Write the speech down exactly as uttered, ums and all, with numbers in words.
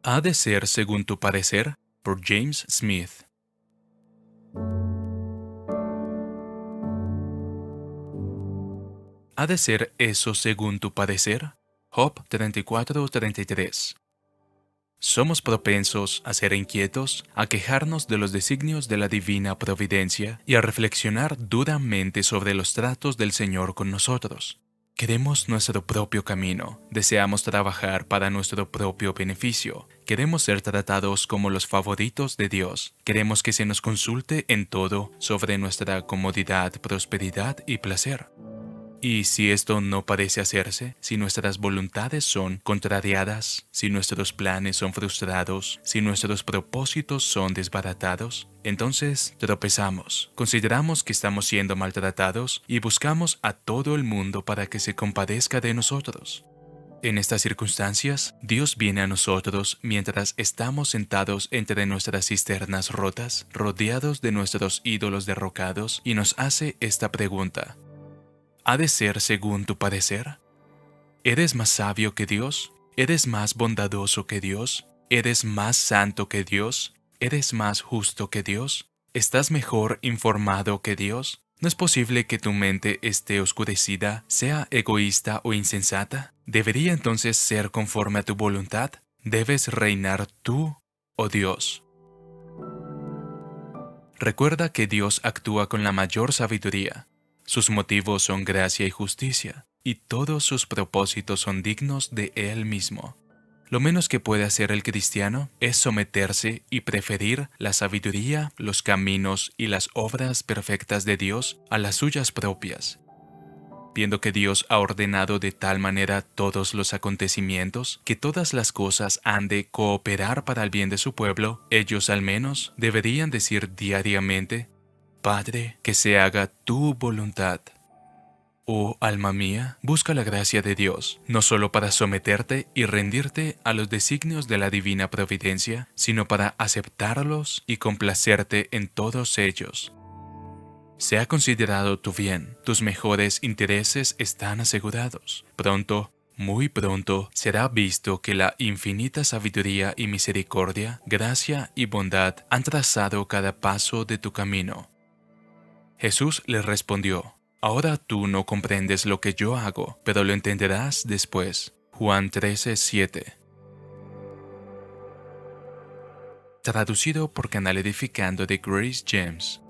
Ha de ser según tu parecer, por James Smith. ¿Ha de ser eso según tu parecer? Job treinta y cuatro treinta y tres. Somos propensos a ser inquietos, a quejarnos de los designios de la divina providencia y a reflexionar duramente sobre los tratos del Señor con nosotros. Queremos nuestro propio camino, deseamos trabajar para nuestro propio beneficio, queremos ser tratados como los favoritos de Dios, queremos que se nos consulte en todo sobre nuestra comodidad, prosperidad y placer. Y si esto no parece hacerse, si nuestras voluntades son contrariadas, si nuestros planes son frustrados, si nuestros propósitos son desbaratados, entonces tropezamos, consideramos que estamos siendo maltratados y buscamos a todo el mundo para que se compadezca de nosotros. En estas circunstancias, Dios viene a nosotros mientras estamos sentados entre nuestras cisternas rotas, rodeados de nuestros ídolos derrocados, y nos hace esta pregunta: ¿ha de ser según tu parecer? ¿Eres más sabio que Dios? ¿Eres más bondadoso que Dios? ¿Eres más santo que Dios? ¿Eres más justo que Dios? ¿Estás mejor informado que Dios? ¿No es posible que tu mente esté oscurecida, sea egoísta o insensata? ¿Debería entonces ser conforme a tu voluntad? ¿Debes reinar tú o Dios? Recuerda que Dios actúa con la mayor sabiduría. Sus motivos son gracia y justicia, y todos sus propósitos son dignos de Él mismo. Lo menos que puede hacer el cristiano es someterse y preferir la sabiduría, los caminos y las obras perfectas de Dios a las suyas propias. Viendo que Dios ha ordenado de tal manera todos los acontecimientos, que todas las cosas han de cooperar para el bien de su pueblo, ellos al menos deberían decir diariamente: Padre, que se haga tu voluntad. Oh, alma mía, busca la gracia de Dios, no solo para someterte y rendirte a los designios de la divina providencia, sino para aceptarlos y complacerte en todos ellos. Se ha considerado tu bien, tus mejores intereses están asegurados. Pronto, muy pronto, será visto que la infinita sabiduría y misericordia, gracia y bondad han trazado cada paso de tu camino. Jesús le respondió: Ahora tú no comprendes lo que yo hago, pero lo entenderás después. Juan trece siete. Traducido por Canal Edificando de Grace James.